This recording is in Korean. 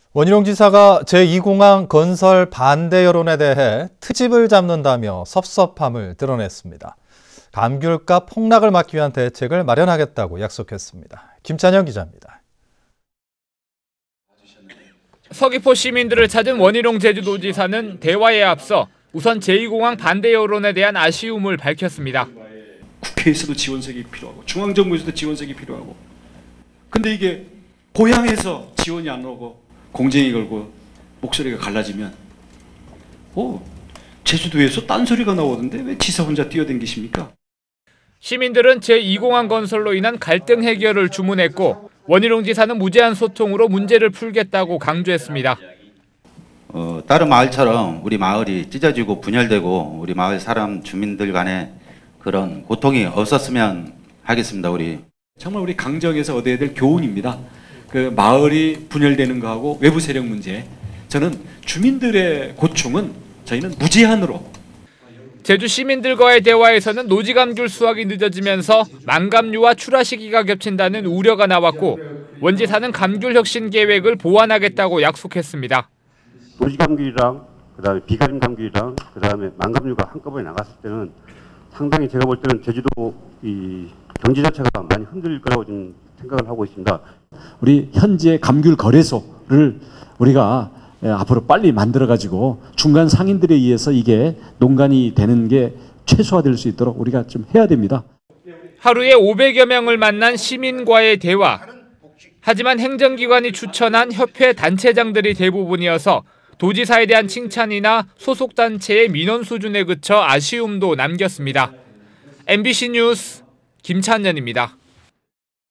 원희룡 지사가 제2공항 건설 반대 여론에 대해 트집을 잡는다며 섭섭함을 드러냈습니다. 감귤값 폭락을 막기 위한 대책을 마련하겠다고 약속했습니다. 김찬영 기자입니다. 서귀포 시민들을 찾은 원희룡 제주도지사는 대화에 앞서 우선 제2공항 반대 여론에 대한 아쉬움을 밝혔습니다. 국회에서도 지원색이 필요하고 중앙정부에서도 지원색이 필요하고, 근데 이게 고향에서 지원이 안 오고 공쟁이 걸고 목소리가 갈라지면 제주도에서 딴소리가 나오던데 왜 지사 혼자 뛰어댕기십니까? 시민들은 제2공항 건설로 인한 갈등 해결을 주문했고 원희룡 지사는 무제한 소통으로 문제를 풀겠다고 강조했습니다. 다른 마을처럼 우리 마을이 찢어지고 분열되고 우리 마을 사람 주민들 간에 그런 고통이 없었으면 하겠습니다. 정말 우리 강정에서 얻어야 될 교훈입니다. 그 마을이 분열되는 거하고 외부 세력 문제, 저는 주민들의 고충은 저희는 무제한으로. 제주 시민들과의 대화에서는 노지감귤 수확이 늦어지면서 만감류와 출하 시기가 겹친다는 우려가 나왔고 원 지사는 감귤 혁신 계획을 보완하겠다고 약속했습니다. 노지감귤이랑 그다음에 비가림 감귤이랑 그다음에 만감류가 한꺼번에 나갔을 때는 상당히 제가 볼 때는 제주도 이 경제 자체가 많이 흔들릴 거라고 좀 생각을 하고 있습니다. 우리 현재 감귤 거래소를 우리가 앞으로 빨리 만들어가지고 중간 상인들에 의해서 이게 농간이 되는 게 최소화될 수 있도록 우리가 좀 해야 됩니다. 하루에 500여 명을 만난 시민과의 대화. 하지만 행정기관이 추천한 협회 단체장들이 대부분이어서 도지사에 대한 칭찬이나 소속 단체의 민원 수준에 그쳐 아쉬움도 남겼습니다. MBC 뉴스 김찬현입니다.